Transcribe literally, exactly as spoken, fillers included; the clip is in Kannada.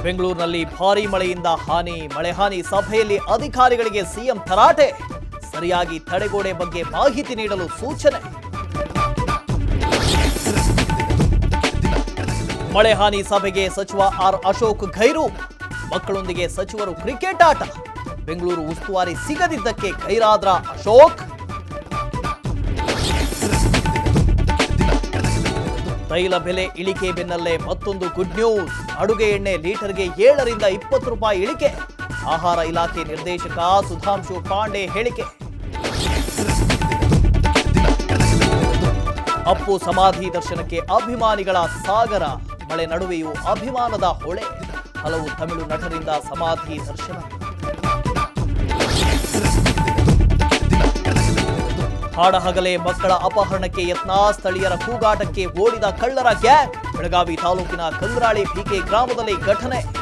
ಬೆಂಗಳೂರಿನಲ್ಲಿ ಭಾರೀ ಮಳೆಯಿಂದ ಹಾನಿ ಮಳೆ ಹಾನಿ ಸಭೆಯಲ್ಲಿ ಅಧಿಕಾರಿಗಳಿಗೆ ಸಿಎಂ ತರಾಟೆ ಸರಿಯಾಗಿ ತಡೆಗೋಡೆ ಬಗ್ಗೆ ಮಾಹಿತಿ ನೀಡಲು ಸೂಚನೆ ಮಳೆ ಹಾನಿ ಸಭೆಗೆ ಸಚಿವ ಆರ್ ಅಶೋಕ್ ಗೈರು ಮಕ್ಕಳೊಂದಿಗೆ ಸಚಿವರು ಕ್ರಿಕೆಟ್ ಆಟ ಬೆಂಗಳೂರು ಉಸ್ತುವಾರಿ ಸಿಗದಿದ್ದಕ್ಕೆ ಗೈರಾದ್ರ ಅಶೋಕ್ ತೈಲ ಬೆಲೆ ಇಳಿಕೆ ಬೆನ್ನಲ್ಲೇ ಮತ್ತೊಂದು ಗುಡ್ ನ್ಯೂಸ್ ಅಡುಗೆ ಎಣ್ಣೆ ಲೀಟರ್ಗೆ ಏಳರಿಂದ ಇಪ್ಪತ್ತು ರೂಪಾಯಿ ಇಳಿಕೆ ಆಹಾರ ಇಲಾಖೆ ನಿರ್ದೇಶಕ ಸುಧಾಂಶು ಪಾಂಡೆ ಹೇಳಿಕೆ ಅಪ್ಪು ಸಮಾಧಿ ದರ್ಶನಕ್ಕೆ ಅಭಿಮಾನಿಗಳ ಸಾಗರ ಮಳೆ ನಡುವೆಯೂ ಅಭಿಮಾನದ ಹೊಳೆ ಹಲವು ತಮಿಳು ನಟರಿಂದ ಸಮಾಧಿ ದರ್ಶನ ಹಾಡಹಗಲೇ ಮಕ್ಕಳ ಅಪಹರಣಕ್ಕೆ ಯತ್ನ ಸ್ಥಳೀಯರ ಕೂಗಾಟಕ್ಕೆ ಓಡಿದ ಕಳ್ಳರ ಗ್ಯಾಂಗ್ ಬೆಳಗಾವಿ ತಾಲೂಕಿನ ಕಂಗ್ರಾಳಿ ಬಿಕೆ ಗ್ರಾಮದಲ್ಲಿ ಘಟನೆ